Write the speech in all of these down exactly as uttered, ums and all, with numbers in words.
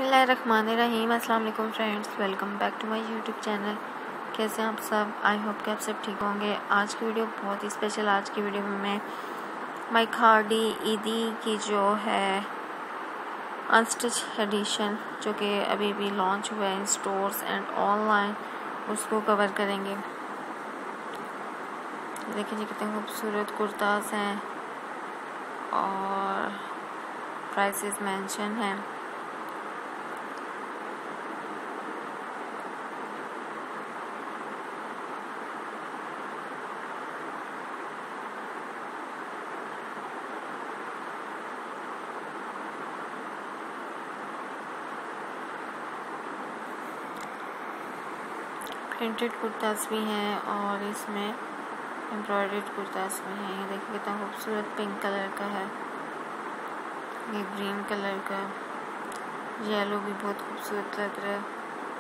बिस्मिल्लाहिर्रहमानिर्रहीम। अस्सलाम वालेकुम friends, welcome back to my YouTube channel. कैसे हैं आप सब? आई होप कि आप सब ठीक होंगे। आज की वीडियो बहुत ही स्पेशल। आज की वीडियो में मैं माई खादी ईदी की जो है अनस्टिच एडिशन जो कि अभी अभी लॉन्च हुआ है इन स्टोर्स एंड ऑनलाइन, उसको कवर करेंगे। देखिए जी कितने खूबसूरत कुर्तास हैं और प्राइसेस मेंशन हैं। प्रिंटेड कुर्तास भी हैं और इसमें एम्ब्रॉयडर्ड कुर्तास भी हैं। ये देखिए कितना खूबसूरत पिंक कलर का है, ये ग्रीन कलर का, येलो भी बहुत खूबसूरत लग रहा है।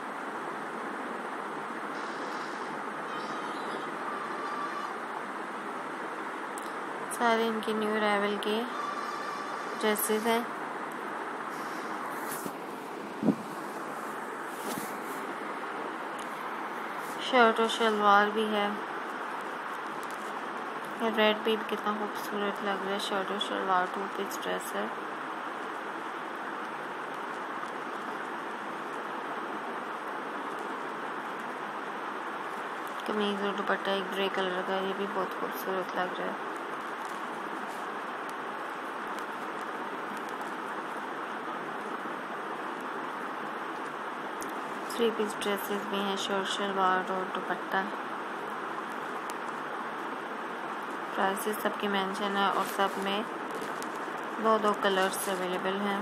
सारे इनके न्यू अराइवल के ड्रेसेस हैं। शर्ट और शलवार भी है। ये रेड भी कितना खूबसूरत लग रहा है। शर्ट और शलवार टू पीस ड्रेस है। कमीज और दुपट्टा एक ग्रे कलर का, ये भी बहुत खूबसूरत लग रहा है। थ्री पीस ड्रेसेस भी हैं, शर्ट शलवार और दुपट्टा। प्राइसेस सबकी मेंशन है और सब में दो दो कलर्स अवेलेबल हैं।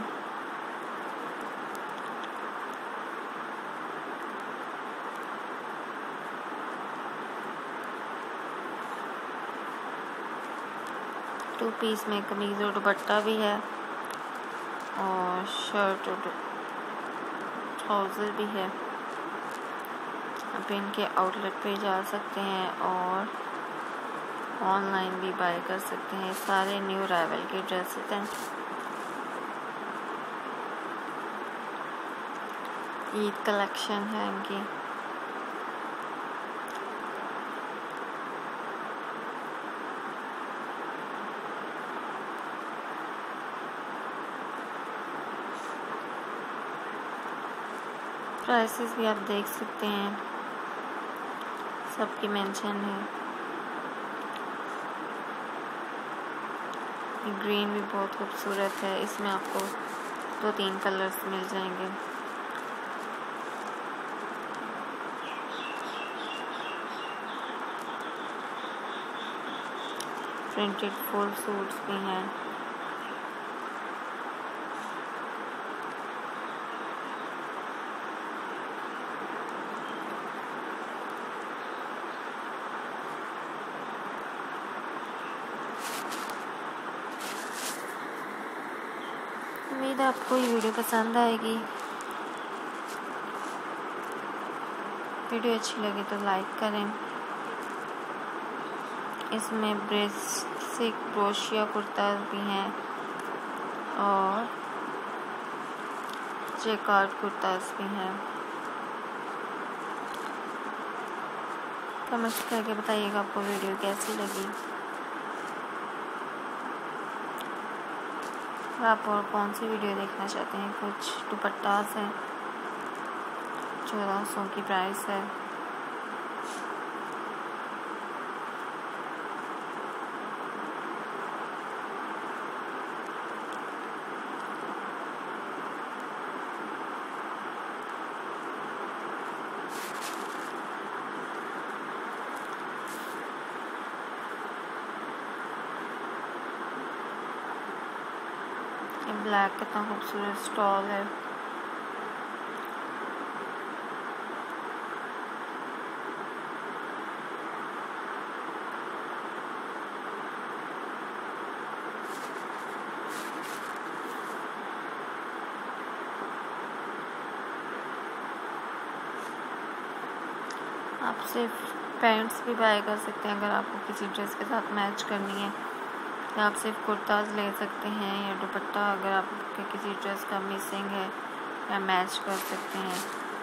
टू पीस में कमीज और दुपट्टा भी है और शर्ट और ट्राउज़र भी है। आप इनके आउटलेट पे जा सकते हैं और ऑनलाइन भी बाय कर सकते हैं। सारे न्यू अराइवल के ड्रेसेस हैं। ईद कलेक्शन है इनकी। प्राइसेस भी आप देख सकते हैं, सबकी मेंशन है। ये ग्रीन भी बहुत खूबसूरत है, इसमें आपको दो तीन कलर्स मिल जाएंगे। प्रिंटेड फुल सूट्स भी हैं। उम्मीद है आपको ये वीडियो पसंद आएगी। वीडियो अच्छी लगे तो लाइक करें। इसमें बेसिक क्रोशिया कुर्ता भी हैं और जैकार्ड कुर्तास भी हैं। कमेंट करके बताइएगा आपको वीडियो कैसी लगी। आप और कौन सी वीडियो देखना चाहते हैं। कुछ दुपट्टास हैं, चौदह सौ की प्राइस है। ब्लैक कितना खूबसूरत स्टॉल है। आप सिर्फ पैंट्स भी बाय कर सकते हैं अगर आपको किसी ड्रेस के साथ मैच करनी है। या आप सिर्फ कुर्ताज ले सकते हैं या दुपट्टा अगर आपके किसी ड्रेस का मिसिंग है या मैच कर सकते हैं।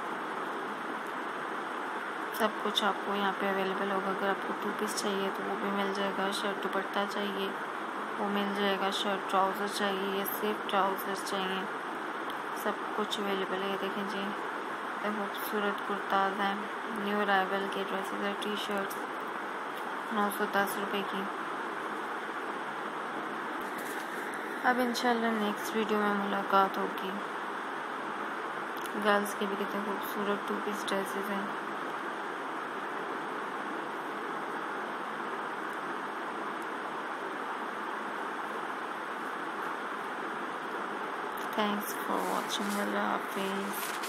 सब कुछ आपको यहाँ पे अवेलेबल होगा। अगर आपको टू पीस चाहिए तो वो भी मिल जाएगा, शर्ट दुपट्टा चाहिए वो मिल जाएगा, शर्ट ट्राउज़र चाहिए या सिर्फ ट्राउज़र चाहिए, सब कुछ अवेलेबल है। देखें जी, खूबसूरत कुर्ताज हैं, न्यू अराइवल के ड्रेसेस है, टी शर्ट्स नौ सौ दस रुपये की। अब इंशाल्लाह नेक्स्ट वीडियो में मुलाकात होगी। गर्ल्स के भी कितने खूबसूरत टू पीस ड्रेसेस हैं। Thanks for watching. अल्लाह हाफिज़।